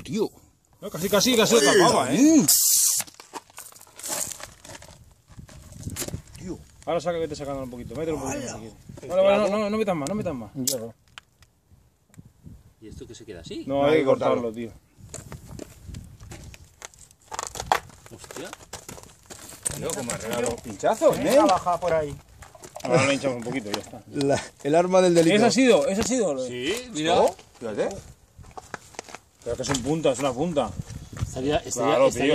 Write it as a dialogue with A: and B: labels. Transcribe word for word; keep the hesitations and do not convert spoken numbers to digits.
A: tío.
B: No, casi, casi, casi lo tapaba, ¿eh?
A: Tío.
B: Ahora saca que te sacando un poquito. Mételo un poquito más si quieres. Vale, vale, no, no, no metas más, no metas más.
C: ¿Y esto que se queda así?
B: No, hay que cortarlo, tío.
C: Hostia.
A: Tío, como me regalo pinchazos, ¿eh?
D: Baja por ahí.
B: Ahora lo hinchamos un poquito y ya está.
A: La- el arma del delito.
B: Ese ha sido, ese ha sido.
C: Sí, mira.
A: Oh, fíjate.
B: Pero que es un punta, es una punta.
C: Estaría, estaría,
B: Claro,
C: estaría
B: tío.